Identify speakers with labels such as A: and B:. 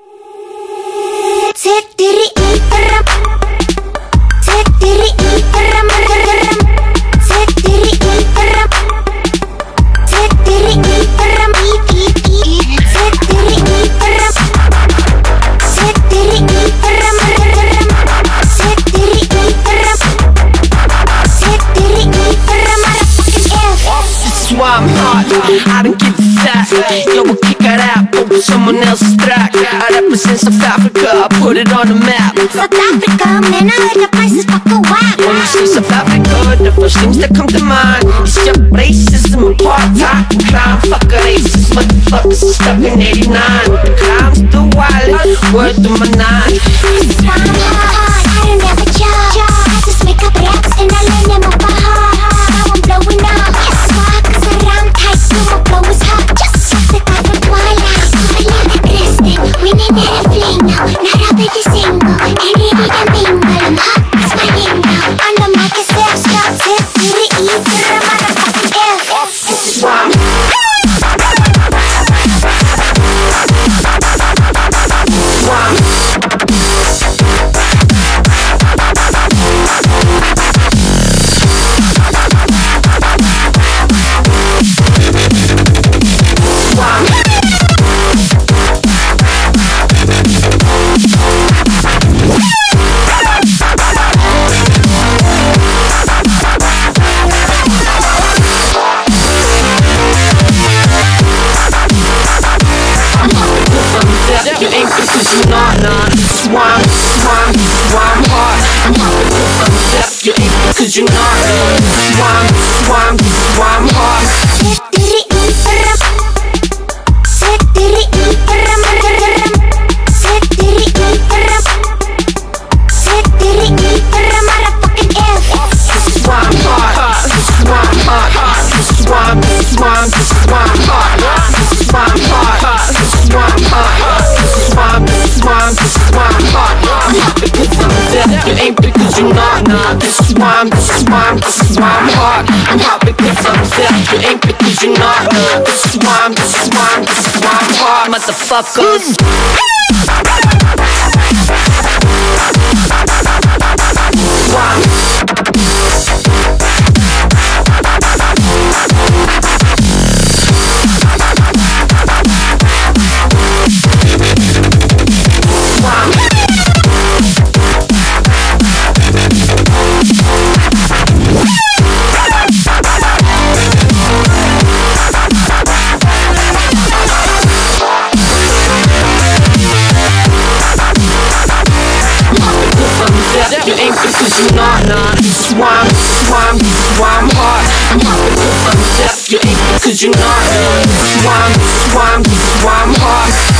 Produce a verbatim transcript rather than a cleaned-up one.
A: I'm hot, I don't give a fuck. Yo, we'll kick it out over someone else's track. I represent South Africa, I put it on the map.
B: South Africa, man, I heard the place is fucking whack.
A: When you say South Africa, the first things that come to mind is your racism, apartheid, and crime. Fuck a racist, motherfuckers are stuck in eighty-nine. The crime's the wildest, word to my nine.
B: This is why I'm hot, I don't have a job. I just make up raps and I learn them up by heart. Now I'm blowing up, yes, why? Cause around tight, so my flow is hot. Just like the guy from Twilight. Malina Kristen, winning at a fling now. Narabi the single, and ready to mingle. I'm hot as my lingo. On the mic is self stop, tip to the E to the motherfucking F.
A: This is why I'm you not, nah, this is why I'm, this is why I'm, this is why I'm hot. I'm hopping from the depth, you ain't because you're not, nah. This is why I'm, this is why I'm, this is why I'm hot. This is why I'm hot. This is why I'm hot. This is why I'm, this is why I'm, this is why I'm hot. This is why I'm hot. This is why I'm hot. This is why I'm, this is why I'm, this is why I'm hot. I'm hot because I'm deaf, you ain't because you're not, nah. This is why I'm, this is why I'm, this is why I'm hot. I'm hot because I'm deaf, you ain't because you're not, nah. This is why I'm, this is why I'm, this is why I'm hot. Motherfuckers. You ain't because you're not, nah. This is why I'm, this is why I'm, this is why I'm hot. I'm hot because I'm deaf. You ain't because you're not, nah. This is why I'm, this is why I'm, this is why I'm hot.